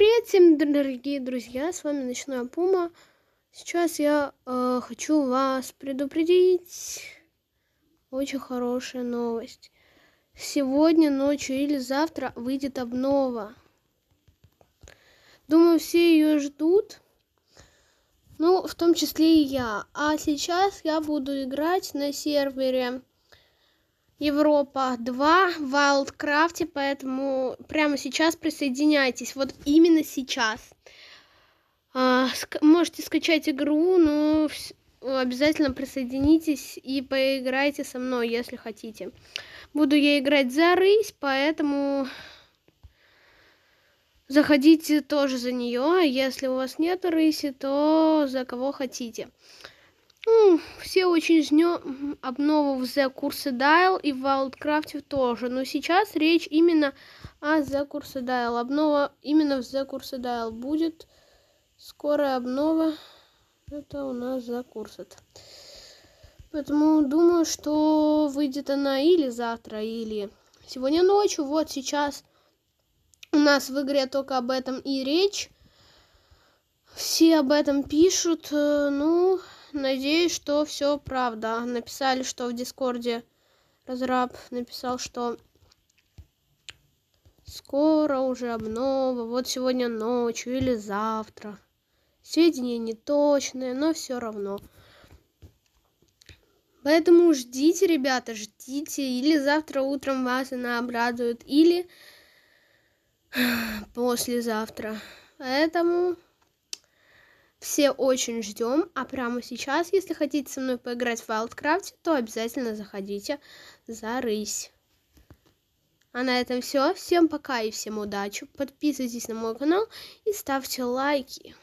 Привет всем, дорогие друзья, с вами Ночная Пума. Сейчас я хочу вас предупредить. Очень хорошая новость. Сегодня ночью или завтра выйдет обнова. Думаю, все ее ждут. Ну, в том числе и я. А сейчас я буду играть на сервере Европа 2 в Wildcraft, поэтому прямо сейчас присоединяйтесь. Вот именно сейчас. Можете скачать игру, но обязательно присоединитесь и поиграйте со мной, если хотите. Буду я играть за рысь, поэтому заходите тоже за нее. Если у вас нет рыси, то за кого хотите. Все очень ждем обнову в The Cursed Isle и в Wildcraft тоже. Но сейчас речь именно о The Cursed Isle. Обнова именно в The Cursed Isle будет. Скорая обнова. Это у нас The Cursed. Поэтому думаю, что выйдет она или завтра, или сегодня ночью. Вот сейчас у нас в игре только об этом и речь. Все об этом пишут. Ну, надеюсь, что все правда. Написали, что в Дискорде разраб написал, что скоро уже обнова. Вот сегодня ночью или завтра. Сведения неточные, но все равно. Поэтому ждите, ребята, ждите. Или завтра утром вас она обрадует, или послезавтра. Поэтому все очень ждем. А прямо сейчас, если хотите со мной поиграть в Wildcraft, то обязательно заходите за рысь. А на этом все. Всем пока и всем удачи. Подписывайтесь на мой канал и ставьте лайки.